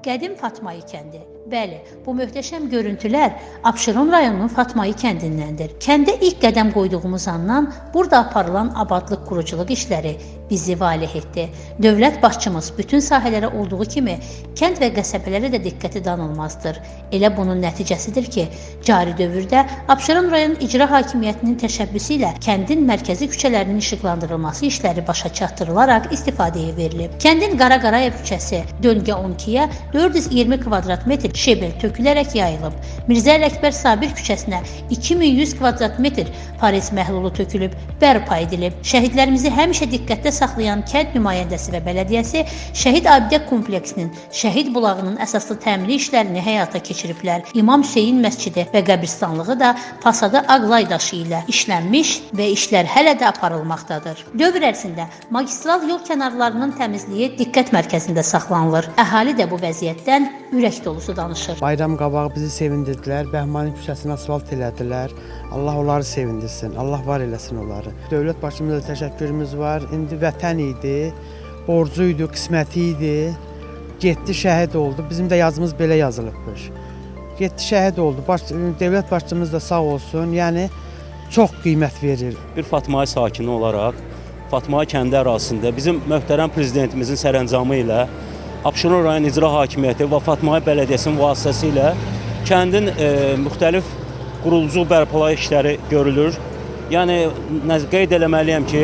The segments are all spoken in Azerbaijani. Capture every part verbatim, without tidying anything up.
Qədim Fatmayı kəndi. Bəli, bu möhtəşəm görüntülər Abşeron rayonunun Fatmayı kəndindəndir. Kəndə ilk qədəm qoyduğumuz andan burada aparılan abadlıq quruculuq işləri bizi valeh etdi. Dövlət başçımız bütün sahələrə olduğu kimi kənd və qəsəbələrə də diqqəti danılmazdır. Elə bunun nəticəsidir ki, cari dövrdə Abşeron rayon icra hakimiyyətinin təşəbbüsü ilə kəndin mərkəzi küçələrinin işıqlandırılması işləri başa çatdırılaraq istifadəyə verilib. Kəndin Qara Qarayev küçəsi döngə on ikiyə dörd yüz iyirmi kvadrat metr şebel tökülərək yayılıb. Mirzə Ələkbər Sabir küçəsinə iki min yüz kvadrat metr Paris məhlulu tökülüb, bərpa edilib. Şəhidlərimizi həmişə diqqətdə saxlayan kənd nümayəndəsi və bələdiyyəsi Şəhid Abidə kompleksinin Şəhid bulağının əsaslı təmiri işlərini həyata keçiriblər. İmam Hüseyin məscidi və qəbristanlığı da fasada ağlay daşı ilə işlənmiş və işlər hələ də aparılmaqdadır. Dövr ərzində magistral yol kənarlarının təmizliyi diqqət mərkəzində saxlanılır. Əhali də bu vəziyyətdən ürək dolusu danışır. Bayram qabağı bizi sevindirdilər, Bəhmani küçəsini asfalt elədilər. Allah onları sevindirsin, Allah var eləsin onları. Dövlət başımıza təşəkkürümüz var. İndi vətən idi, borcu idi, qisməti idi. Getdi, şəhid oldu. Bizim də yazımız belə yazılıbmış. Getdi, şəhid oldu. Baş, dövlət başçımız da sağ olsun. Yəni çox qiymət verir. Bir Fatmayı sakini olaraq Fatmayı kəndi ərazisində bizim möhtərəm prezidentimizin sərəncamı ilə Abşeron rayon icra hakimiyyəti və Fatmayı bələdiyyəsinin vasitəsilə kəndin e, müxtəlif qurulucu bərpa işləri görülür. Yəni qeyd eləməliyəm ki,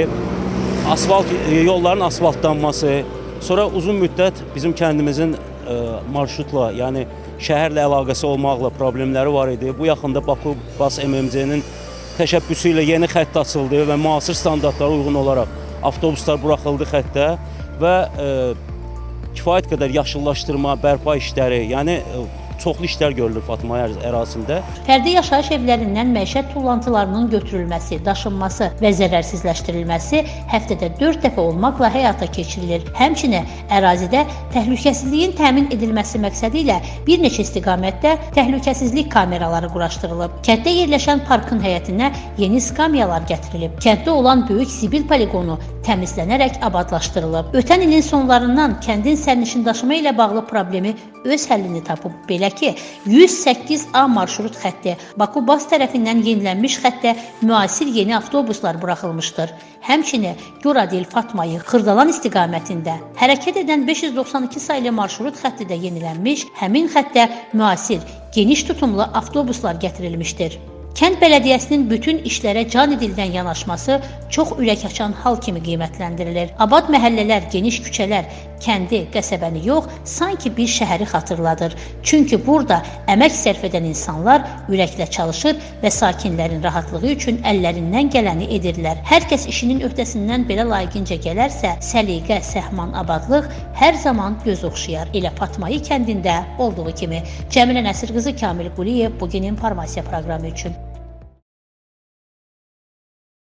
asfalt yolların asfaltlanması, sonra uzun müddət bizim kəndimizin e, marşrutla, yəni şəhərlə əlaqəsi olmaqla problemləri var idi. Bu yaxında Baku Bas M M C-nin təşəbbüsü ilə yeni xətt açıldı və müasir standartlara uyğun olaraq avtobuslar buraxıldı xəttə və e, kifayət qədər yaşıllaşdırma, bərpa işləri, yəni çoxlu işlər görülür Fatmayı ərazisində. Fərdi yaşayış evlərindən məişət tullantılarının götürülməsi, daşınması və zərərsizləşdirilməsi həftədə dörd dəfə olmaqla həyata keçirilir. Həmçinin ərazidə təhlükəsizliyin təmin edilməsi məqsədi ilə bir neçə istiqamətdə təhlükəsizlik kameraları quraşdırılıb. Kənddə yerləşən parkın həyətinə yeni skamyalar gətirilib. Kənddə olan böyük zibil poligonu təmizlənərək abadlaşdırılıb. Ötən ilin sonlarından kəndin sərnişin daşıma ilə bağlı problemi öz həllini tapıb. Belə ki, yüz səkkiz A marşrut xətti Baku Bas tərəfindən yenilənmiş xəttə müasir yeni avtobuslar buraxılmışdır. Həmçinin Göradil Fatmayı Xırdalan istiqamətində hərəkət edən beş yüz doxsan iki saylı marşrut xətti də yenilənmiş, həmin xəttə müasir, geniş tutumlu avtobuslar gətirilmişdir. Kənd bələdiyyəsinin bütün işlərə cani dildən yanaşması çox ürək açan hal kimi qiymətləndirilir. Abad məhəllələr, geniş küçələr kəndi, qəsəbəni yox, sanki bir şəhəri xatırladır. Çünki burada əmək sərf edən insanlar ürəklə çalışır və sakinlərin rahatlığı üçün əllərindən gələni edirlər. Hər kəs işinin öhdəsindən belə layiqincə gələrsə, səliqə, səhman, abadlıq hər zaman göz oxşayar. Elə Fatmayı kəndində olduğu kimi. Cəmilə Nəsir qızı, Kamil Quliyev, bugün informasiya proqramı üçün.